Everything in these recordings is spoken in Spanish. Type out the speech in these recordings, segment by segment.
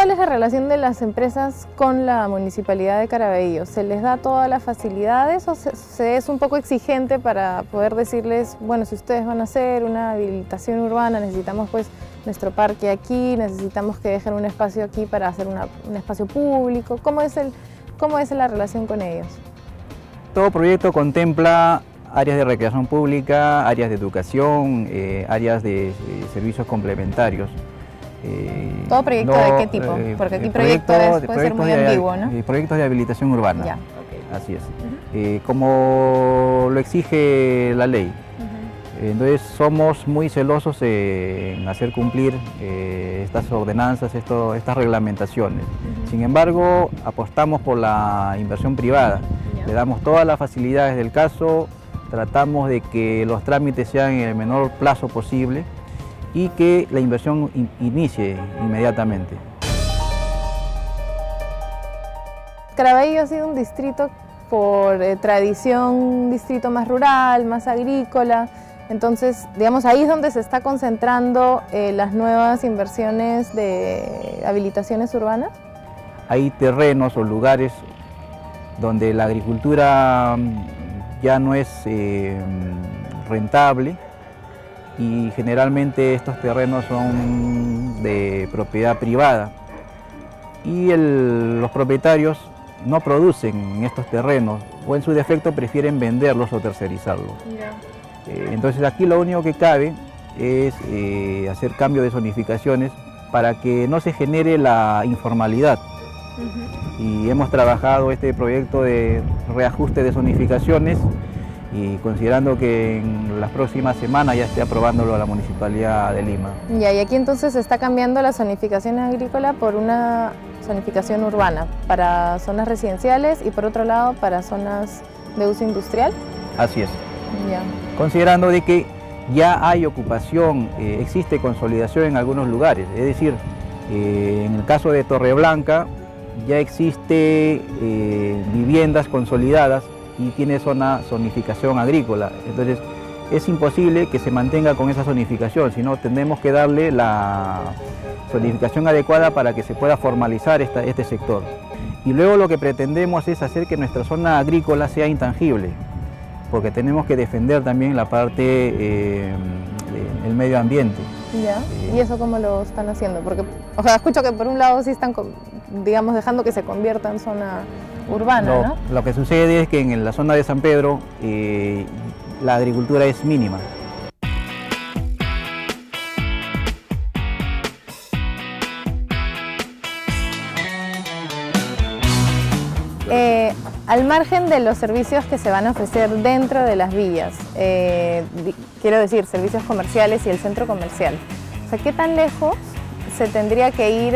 tal es la relación de las empresas con la Municipalidad de Caraballo? ¿Se les da todas las facilidades o se es un poco exigente para poder decirles, bueno, si ustedes van a hacer una habilitación urbana, necesitamos pues nuestro parque aquí, necesitamos que dejen un espacio aquí para hacer un espacio público? ¿Cómo es la relación con ellos? Todo proyecto contempla áreas de recreación pública, áreas de educación, áreas de servicios complementarios. ¿Todo proyecto de qué tipo? Porque aquí puede ser muy ambiguo, ¿no? Proyectos de habilitación urbana. Ya. Así es. Como lo exige la ley. Entonces somos muy celosos en hacer cumplir estas ordenanzas, estas reglamentaciones. Sin embargo, apostamos por la inversión privada. Le damos todas las facilidades del caso, tratamos de que los trámites sean en el menor plazo posible y que la inversión inicie inmediatamente. Caraballo ha sido un distrito por tradición, un distrito más rural, más agrícola. Entonces, digamos, ahí es donde se está concentrando las nuevas inversiones de habilitaciones urbanas. Hay terrenos o lugares donde la agricultura ya no es rentable y generalmente estos terrenos son de propiedad privada y los propietarios no producen en estos terrenos o en su defecto prefieren venderlos o tercerizarlos. Entonces aquí lo único que cabe es hacer cambio de zonificaciones para que no se genere la informalidad. Y hemos trabajado este proyecto de reajuste de zonificaciones y considerando que en las próximas semanas ya esté aprobándolo la Municipalidad de Lima. Y aquí entonces se está cambiando la zonificación agrícola por una zonificación urbana para zonas residenciales y por otro lado para zonas de uso industrial. Así es. Ya. Considerando de que ya hay ocupación, existe consolidación en algunos lugares, es decir, en el caso de Torreblanca ya existe viviendas consolidadas y tiene zonificación agrícola, entonces es imposible que se mantenga con esa zonificación, sino tenemos que darle la zonificación adecuada para que se pueda formalizar este sector. Y luego lo que pretendemos es hacer que nuestra zona agrícola sea intangible, porque tenemos que defender también la parte del medio ambiente. Ya. ¿Y eso cómo lo están haciendo? Porque, o sea, escucho que por un lado sí están, digamos, dejando que se convierta en zona urbana, ¿no? Lo que sucede es que en la zona de San Pedro la agricultura es mínima. Al margen de los servicios que se van a ofrecer dentro de las villas, quiero decir, servicios comerciales y el centro comercial, o sea, ¿qué tan lejos se tendría que ir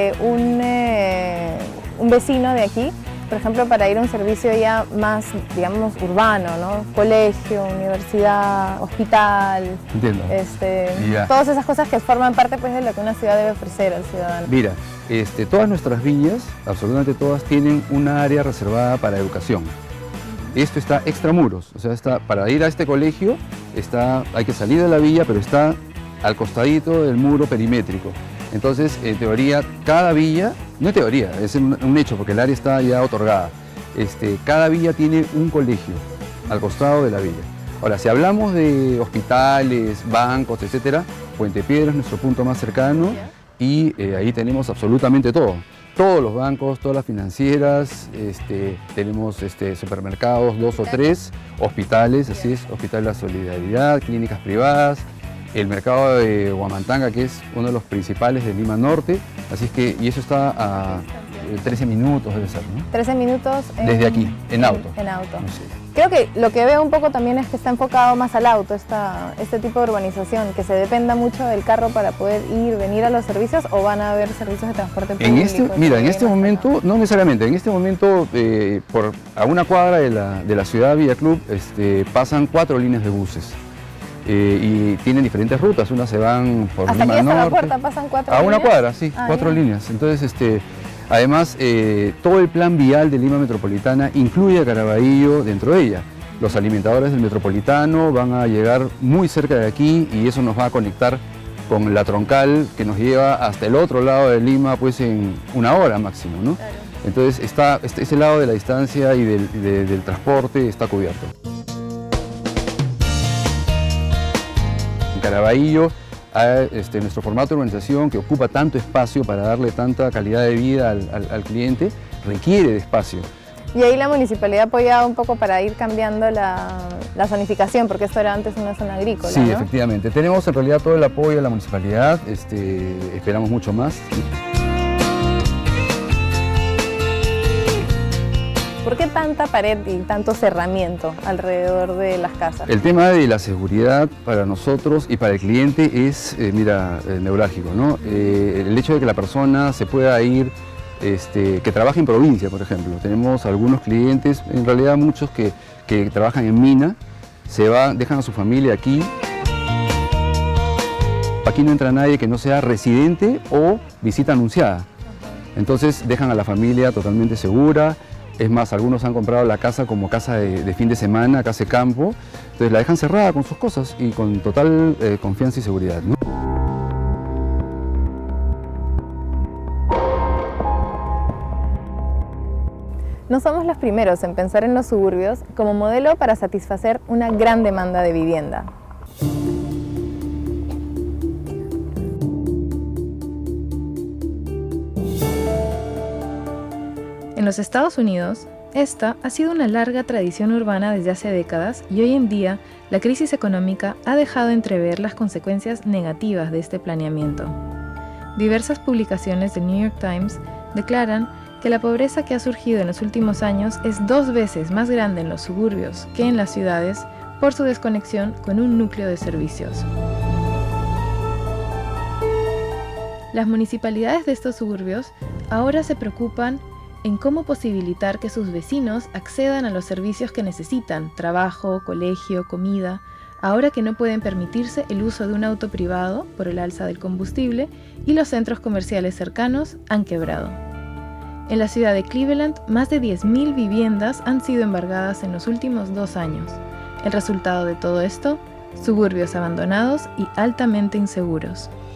un vecino de aquí, por ejemplo, para ir a un servicio ya más, digamos, urbano, ¿no? Colegio, universidad, hospital, entiendo. Todas esas cosas que forman parte pues, de lo que una ciudad debe ofrecer al ciudadano? Mira, todas nuestras villas, absolutamente todas, tienen una área reservada para educación. Esto está extramuros, o sea, para ir a este colegio hay que salir de la villa, pero está al costadito del muro perimétrico. Entonces, en teoría, cada villa, no en teoría, es un hecho porque el área está ya otorgada, cada villa tiene un colegio al costado de la villa. Ahora, si hablamos de hospitales, bancos, etcétera, Puente Piedra es nuestro punto más cercano y ahí tenemos absolutamente todo. Todos los bancos, todas las financieras, tenemos supermercados, 2 o 3, hospitales, así es, Hospital de la Solidaridad, clínicas privadas, el mercado de Huamantanga, que es uno de los principales de Lima Norte, así es que, y eso está a 13 minutos debe ser, ¿no? 13 minutos desde aquí, en auto. En auto. No sé. Creo que lo que veo un poco también es que está enfocado más al auto, este tipo de urbanización, que se dependa mucho del carro para poder venir a los servicios, o van a haber servicios de transporte público. Mira, en este momento, no necesariamente, en este momento a una cuadra de la ciudad Villa Club pasan 4 líneas de buses. Y tienen diferentes rutas, unas se van por Lima Norte. ¿Hasta la puerta pasan 4 líneas? A una cuadra, sí, 4 líneas. Entonces, además, todo el plan vial de Lima Metropolitana incluye a Caraballo dentro de ella. Los alimentadores del Metropolitano van a llegar muy cerca de aquí y eso nos va a conectar con la troncal que nos lleva hasta el otro lado de Lima pues en 1 hora máximo, ¿no? Claro. Entonces ese lado de la distancia y del transporte está cubierto. En Caraballo, nuestro formato de urbanización, que ocupa tanto espacio para darle tanta calidad de vida al cliente, requiere de espacio. Y ahí la municipalidad apoyaba un poco para ir cambiando la zonificación, porque esto era antes una zona agrícola, Sí, ¿no? efectivamente. Tenemos en realidad todo el apoyo de la municipalidad, esperamos mucho más. ¿Por qué tanta pared y tanto cerramiento alrededor de las casas? El tema de la seguridad para nosotros y para el cliente es, neurálgico, ¿no? El hecho de que la persona se pueda ir, que trabaje en provincia, por ejemplo. Tenemos algunos clientes, en realidad muchos que trabajan en mina, dejan a su familia aquí. Aquí no entra nadie que no sea residente o visita anunciada. Entonces dejan a la familia totalmente segura. Es más, algunos han comprado la casa como casa de fin de semana, casa de campo. Entonces la dejan cerrada con sus cosas y con total confianza y seguridad, ¿no? No somos los primeros en pensar en los suburbios como modelo para satisfacer una gran demanda de vivienda. En los Estados Unidos, esta ha sido una larga tradición urbana desde hace décadas y hoy en día la crisis económica ha dejado entrever las consecuencias negativas de este planeamiento. Diversas publicaciones del New York Times declaran que la pobreza que ha surgido en los últimos años es 2 veces más grande en los suburbios que en las ciudades por su desconexión con un núcleo de servicios. Las municipalidades de estos suburbios ahora se preocupan en cómo posibilitar que sus vecinos accedan a los servicios que necesitan, trabajo, colegio, comida, ahora que no pueden permitirse el uso de un auto privado por el alza del combustible y los centros comerciales cercanos han quebrado. En la ciudad de Cleveland, más de 10.000 viviendas han sido embargadas en los últimos 2 años. El resultado de todo esto, suburbios abandonados y altamente inseguros.